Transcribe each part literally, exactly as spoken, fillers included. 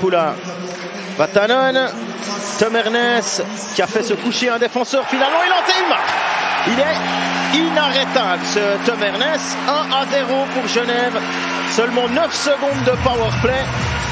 Vapula. Vatanen, Tom Ernest qui a fait se coucher un défenseur, finalement il lance une marque. Il est inarrêtable ce Tom Ernest. un à zéro pour Genève. Seulement neuf secondes de powerplay.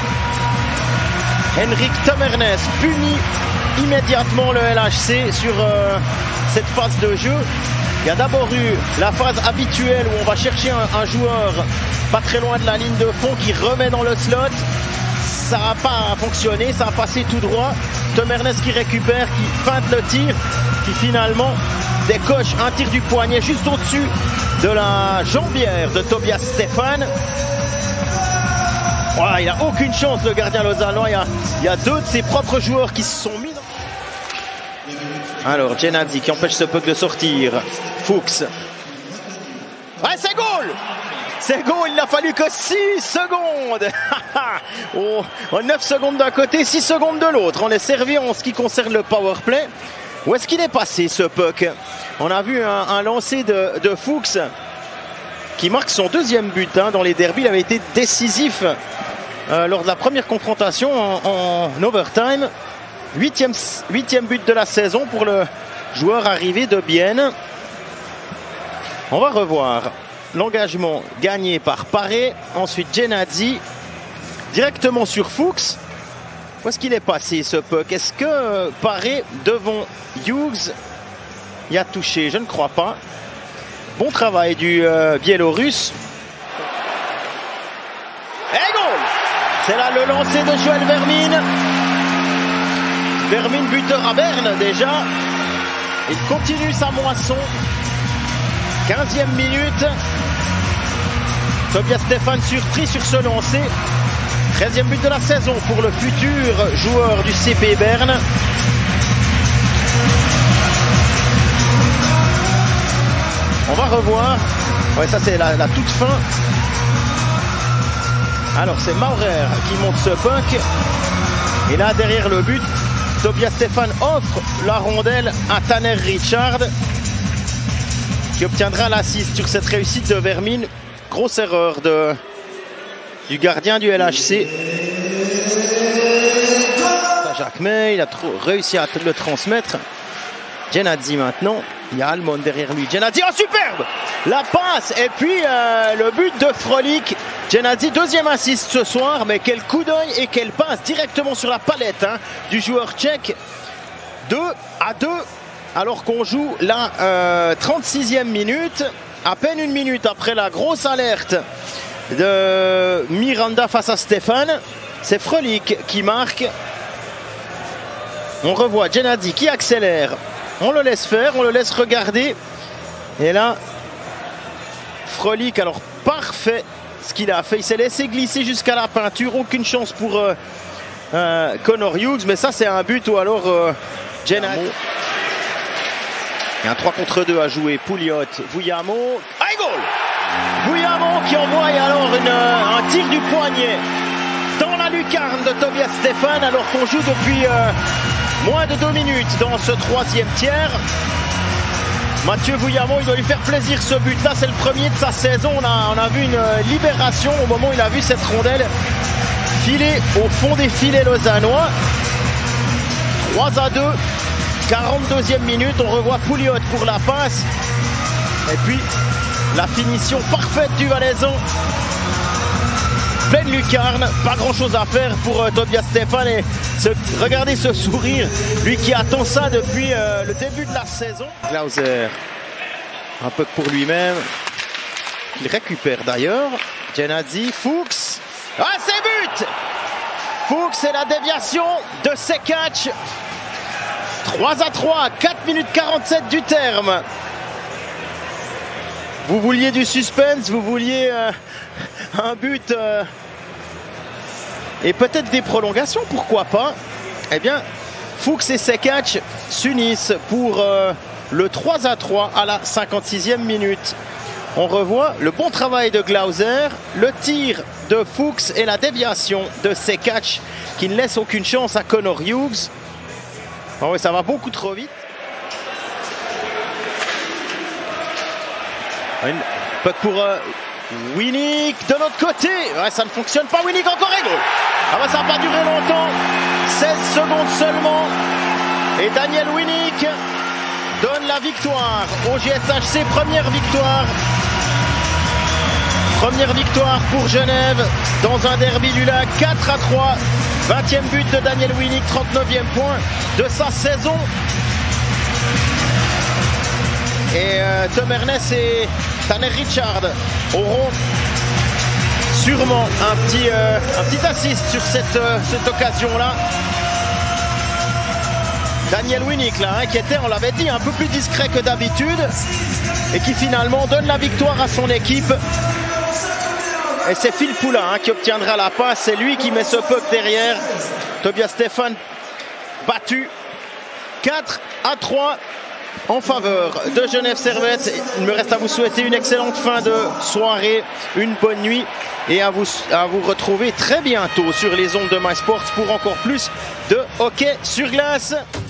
Henrik Tom Ernest punit immédiatement le L H C sur euh, cette phase de jeu. Il y a d'abord eu la phase habituelle où on va chercher un, un joueur pas très loin de la ligne de fond qui remet dans le slot. Ça n'a pas fonctionné, ça a passé tout droit. Tom Ernest qui récupère, qui feinte le tir, qui finalement décoche un tir du poignet juste au-dessus de la jambière de Tobias Stefan. Voilà, il n'a aucune chance le gardien lausannois. Il y, a, il y a deux de ses propres joueurs qui se sont mis dans... Alors Genadzi qui empêche ce puck de sortir. Fuchs. Ouais, c'est goal! C'est goal, il n'a fallu que six secondes. Oh, neuf secondes d'un côté, six secondes de l'autre. On est servi en ce qui concerne le powerplay. Où est-ce qu'il est passé ce puck? On a vu un, un lancer de, de Fuchs qui marque son deuxième but hein, dans les derbies. Il avait été décisif euh, lors de la première confrontation en, en overtime. Huitième, huitième but de la saison pour le joueur arrivé de Bienne. On va revoir l'engagement gagné par Paré. Ensuite Genadzi directement sur Fuchs. Où est-ce qu'il est passé ce puck? Est-ce que Paré devant Hughes y a touché? Je ne crois pas. Bon travail du euh, Biélorusse. Et goal! C'est là le lancer de Joël Vermin. Vermin buteur à Berne déjà. Il continue sa moisson. quinzième minute. Tobias Stefan surpris sur ce lancer. treizième but de la saison pour le futur joueur du C P Berne. On va revoir. Ouais, ça c'est la, la toute fin. Alors c'est Maurer qui monte ce puck. Et là derrière le but, Tobias Stefan offre la rondelle à Tanner Richard, qui obtiendra l'assist sur cette réussite de Vermin. Grosse erreur de, du gardien du L H C. Jacques May, il a trop réussi à le transmettre. Genadzi maintenant. Il y a Almond derrière lui. Genadzi, oh superbe! La passe et puis euh, le but de Frolik. Genadzi, deuxième assist ce soir, mais quel coup d'œil et quelle passe directement sur la palette hein, du joueur tchèque. deux à deux, alors qu'on joue la euh, trente-sixième minute. À peine une minute après la grosse alerte de Miranda face à Stéphane. C'est Frolik qui marque. On revoit Genadzi qui accélère. On le laisse faire, on le laisse regarder. Et là, Frolik, alors parfait ce qu'il a fait. Il s'est laissé glisser jusqu'à la peinture. Aucune chance pour euh, euh, Connor Hughes. Mais ça, c'est un but ou alors euh, Genadzi. Il y a un trois contre deux à jouer. Pouliot, Vouillamo. Ah, goal! Vouillamo qui envoie alors une, un tir du poignet dans la lucarne de Tobias Stefan, alors qu'on joue depuis euh, moins de deux minutes dans ce troisième tiers. Mathieu Vouillamo, il doit lui faire plaisir ce but-là. C'est le premier de sa saison. On a, on a vu une libération au moment où il a vu cette rondelle filer au fond des filets lausannois. trois à deux. quarante-deuxième minute, on revoit Pouliot pour la passe. Et puis, la finition parfaite du Valaisan. Pleine lucarne, pas grand chose à faire pour euh, Tobias Stefan. Et ce, regardez ce sourire, lui qui attend ça depuis euh, le début de la saison. Glauser, un peu pour lui-même. Il récupère d'ailleurs. Genadzi, Fuchs. Ah, c'est but! Fuchs et la déviation de Sekac. trois à trois, quatre minutes quarante-sept du terme. Vous vouliez du suspense, vous vouliez euh, un but euh, et peut-être des prolongations, pourquoi pas? Eh bien, Fuchs et Sekac s'unissent pour euh, le trois à trois à la cinquante-sixième minute. On revoit le bon travail de Glauser, le tir de Fuchs et la déviation de Sekac qui ne laisse aucune chance à Connor Hughes. Oh oui, ça va beaucoup trop vite. Une puck pour euh, Winnick de l'autre côté. Ouais, ça ne fonctionne pas. Winnick encore et goal. Ah bah ça n'a pas duré longtemps. seize secondes seulement. Et Daniel Winnick donne la victoire au G S H C. Première victoire. Première victoire pour Genève dans un derby du lac. quatre à trois. vingtième but de Daniel Winnick. trente-neuvième point de sa saison. Et euh, Tom Ernest et Tanner Richard auront sûrement un petit, euh, un petit assist sur cette, euh, cette occasion-là. Daniel Winnick, là, hein, qui était, on l'avait dit, un peu plus discret que d'habitude et qui finalement donne la victoire à son équipe. Et c'est Phil Poulin hein, qui obtiendra la passe. C'est lui qui met ce puck derrière. Tobias Stefan battu quatre à trois. En faveur de Genève Servette. Il me reste à vous souhaiter une excellente fin de soirée, une bonne nuit et à vous, à vous retrouver très bientôt sur les ondes de MySports pour encore plus de hockey sur glace.